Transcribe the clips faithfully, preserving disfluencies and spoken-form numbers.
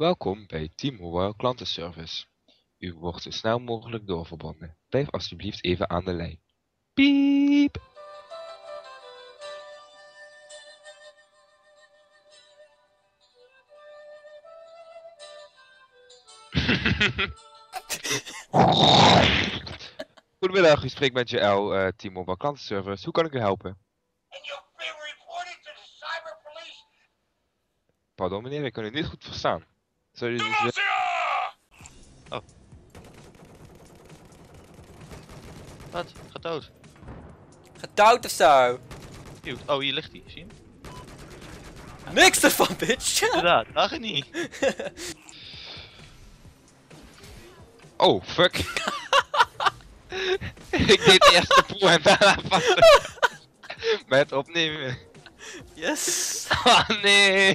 Welkom bij T-Mobile klantenservice. U wordt zo snel mogelijk doorverbonden. Blijf alsjeblieft even aan de lijn. Piep! Goedemiddag, u spreekt met J L, uh, T-Mobile klantenservice. Hoe kan ik u helpen? Pardon meneer, ik kan u niet goed verstaan. Zou u dus... Oh. Wat? Gaat dood. Getouwd of zo? Cute. Oh, hier ligt hij. Zie je hem? Niks ervan, bitch! Inderdaad, dacht ik niet. Oh, fuck. Ik deed eerst de poel en daarna vatten. Met opnemen. Yes! Oh nee!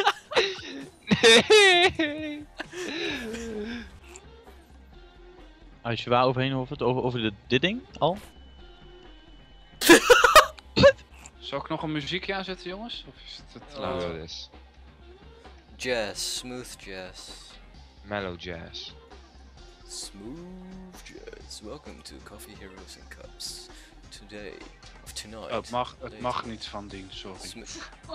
Nee! Als je waar overheen hoeft, over, over de, dit ding al? Zal ik nog een muziekje aanzetten, jongens? Of is het te Oh, laat? dat is Jazz, smooth jazz. mellow jazz. Smooth jazz. Welcome to Coffee Heroes and Cups. Today, of tonight. Oh, het mag, het later. mag niet van dien, sorry. Smo-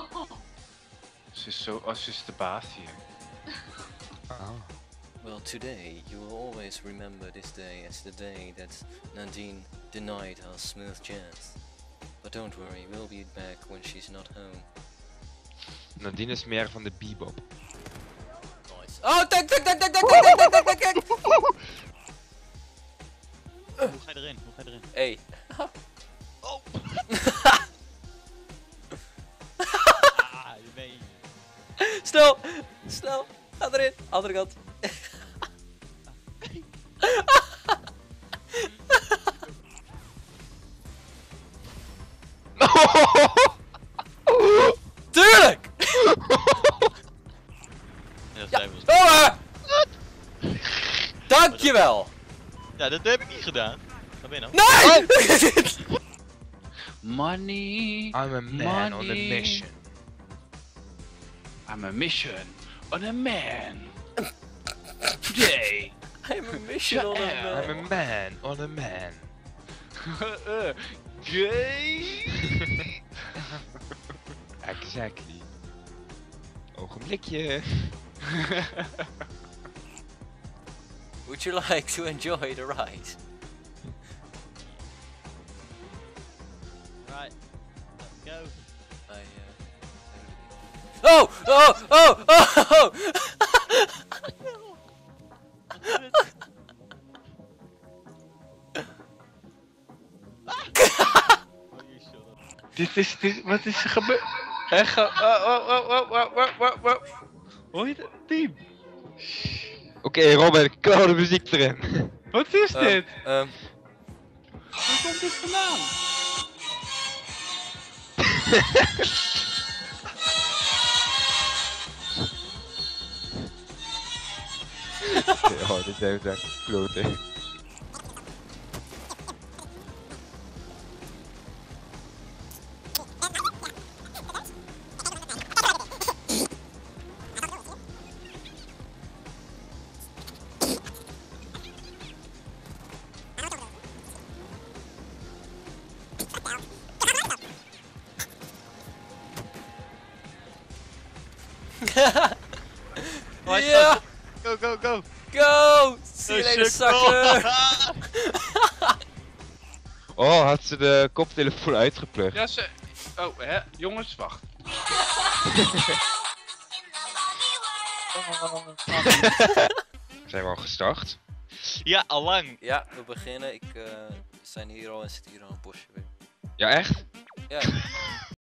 Ze is, zo, ze is de baas hier. Oh. well, today you will always remember this day as the day that Nadine denied her smooth jazz. But don't worry, we'll be back when she's not home. Nadine is meer van de bebop. Nice. Oh, tank, tank, tank, tank, tank, tank, tank, tank, tank, tank. Hoe ga je erin? Hoe ga je erin? Hey. Oh! Ah, je bent je. Snel! Snel! Ga erin! Andere kant. Tuurlijk! Ja, dat Ja. zijn we. Oh, eh. Dankjewel! Ja, dat heb ik niet gedaan. Waar ben je nou? Nee! Money! I'm a man on a Money. mission. I'm a mission on a man. Today. I'm a mission on a I'm a man. man on a man. Uh, Gay! Exactly. Ogenblikje. Would you like to enjoy the ride? Right. Let's go. I, uh... Oh! Oh! Oh! Oh! Oh! Oh, you shut up. Dit is, dit, wat is er gebeurd? Hij gaat, oh, oh, oh, oh, oh, oh, oh, oh. Hoor je dat? Team? Oké, okay, Robin, knal de muziek erin. Wat is Um, dit? um, Waar komt dit vandaan? Oh, dit heeft echt kloten. Oh, Ja! Go, go, go! Go! See you Oh, later, shit. sucker! Oh, had ze de koptelefoon uitgeplukt. Ja, ze... Oh, hè? Jongens, wacht. Zijn we al gestart? Ja, allang. Ja, we beginnen. Ik uh, zijn hier al en zit hier al een bosje weer. Ja, echt? Ja.